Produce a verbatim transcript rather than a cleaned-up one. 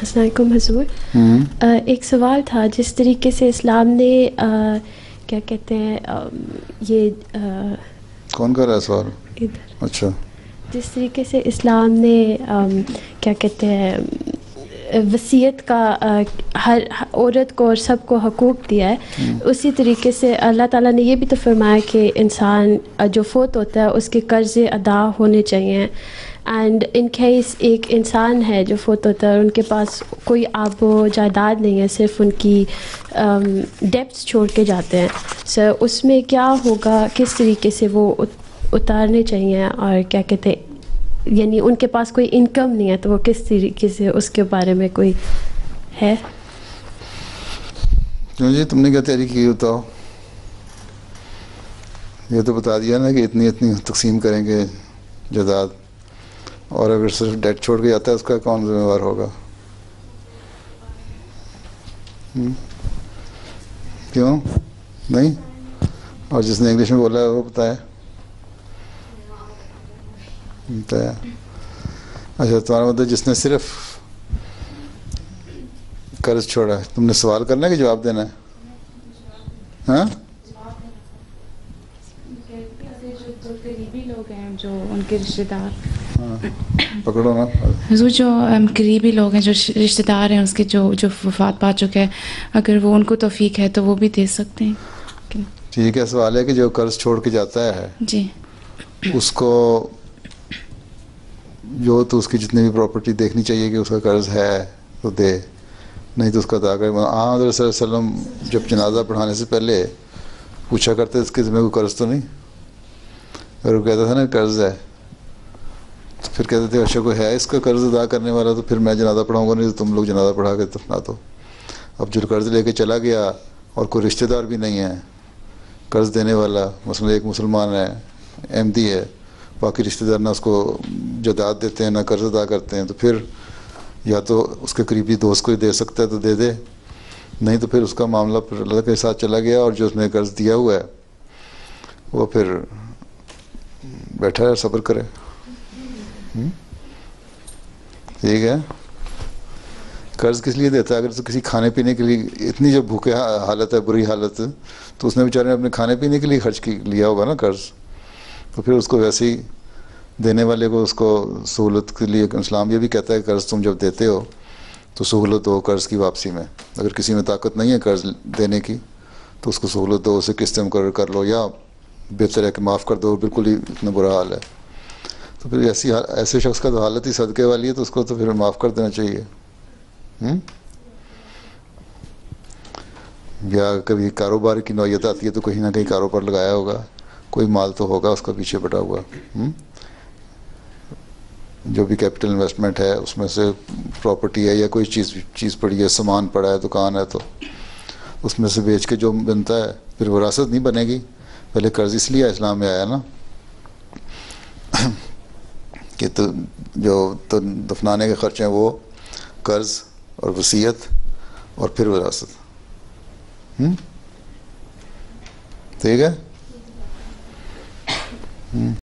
السلام علیکم حضور. ایک سوال تھا, جس طریقے سے اسلام نے کیا کہتے ہیں یہ کون کر رہا ہے سوال؟ اچھا, جس طریقے سے اسلام نے کیا کہتے ہیں وصیت کا ہر عورت کو اور سب کو حقوق دیا ہے, اسی طریقے سے اللہ تعالیٰ نے یہ بھی تو فرمایا کہ انسان جو فوت ہوتا ہے اس کے قرضے ادا ہونے چاہیے. اینڈ ان کیس ایک انسان ہے جو فوت ہوتا ہے اور ان کے پاس کوئی آب و جائیداد نہیں ہے, صرف ان کی ڈیپس چھوڑ کے جاتے ہیں, سر اس میں کیا ہوگا, کس طریقے سے وہ اتارنے چاہیے, اور کیا کہتے ہیں یعنی ان کے پاس کوئی انکم نہیں ہے تو وہ کس طریقے سے, اس کے بارے میں کوئی ہے؟ کیوں جی, تم نے کیا تیاری کی بتاؤ؟ یہ تو بتا دیا نا کہ اتنی اتنی تقسیم کریں گے جائیداد, اور اگر صرف ڈیٹ چھوڑ کے جاتا ہے اس کا کون ذمہ دار ہوگا؟ کیوں نہیں؟ اور جس نے انگلش میں بولا ہے وہ بتایا بتایا اچھا, تمہارا مطلب جس نے صرف قرض چھوڑا ہے, تم نے سوال کرنا ہے کہ جواب دینا ہے؟ ہاں, قریبی لوگ ہیں جو ان کے رشتہ دار, پکڑو نا حضور جو قریبی لوگ ہیں جو رشتہ دار ہیں اس کے جو جو وفات پا چکے ہیں, اگر وہ ان کو توفیق ہے تو وہ بھی دے سکتے ہیں. ٹھیک ہے, سوال ہے کہ جو قرض چھوڑ کے جاتا ہے جی اس کو جو تو اس کی جتنی بھی پراپرٹی دیکھنی چاہیے کہ اس کا قرض ہے تو دے, نہیں تو اس کا ادا کرے. ہاں حضرت صلی اللہ علیہ وسلم جب جنازہ پڑھانے سے پہلے پوچھا کرتے اس کے ذمہ کوئی قرض تو نہیں, اگر وہ کہتا تھا نا قرض ہے تو پھر کہتے تھے اچھا کوئی ہے اس کا قرض ادا کرنے والا تو پھر میں جنازہ پڑھاؤں گا, نہیں تو تم لوگ جنازہ پڑھا کے دفنا دو. اب جو قرض لے کے چلا گیا اور کوئی رشتہ دار بھی نہیں ہے قرض دینے والا, مثلا ایک مسلمان ہے احمدی ہے, باقی رشتہ دار نہ اس کو جائیداد دیتے ہیں نہ قرض ادا کرتے ہیں, تو پھر یا تو اس کے قریبی دوست کو دے سکتا ہے تو دے دے, نہیں تو پھر اس کا معاملہ پھر اللہ کے ساتھ چلا گیا, اور جو اس نے قرض دیا ہوا ہے وہ پھر بیٹھا ہے صبر کرے. ٹھیک ہے, قرض کس لیے دیتا ہے؟ اگر تو کسی کھانے پینے کے لیے, اتنی جب بھوکے حالت ہے بری حالت, تو اس نے بیچارے نے اپنے کھانے پینے کے لیے خرچ کی لیا ہوگا نا قرض, تو پھر اس کو ویسے ہی دینے والے کو اس کو سہولت کے لیے اسلام یہ بھی کہتا ہے کہ قرض تم جب دیتے ہو تو سہولت ہو قرض کی واپسی میں. اگر کسی میں طاقت نہیں ہے قرض دینے کی تو اس کو سہولت دو, اسے قسطیں مقرر کر لو, یا بہتر ہے کہ معاف کر دو, بالکل ہی اتنا برا حال ہے تو پھر ایسی ایسے شخص کا تو حالت ہی صدقے والی ہے, تو اس کو تو پھر معاف کر دینا چاہیے. یا کبھی کاروبار کی نوعیت آتی ہے تو کہیں نہ کہیں کاروبار لگایا ہوگا, کوئی مال تو ہوگا اس کا پیچھے بٹا ہوا, جو بھی کیپٹل انویسٹمنٹ ہے اس میں سے پراپرٹی ہے یا کوئی چیز چیز پڑی ہے, سامان پڑا ہے, دکان ہے, تو اس میں سے بیچ کے جو بنتا ہے پھر وراثت نہیں بنے گی. پہلے قرض اس لیے اسلام میں آیا نا کہ تو جو تو دفنانے کے خرچ ہیں وہ قرض اور وصیت اور پھر وراثت. ٹھیک ہے.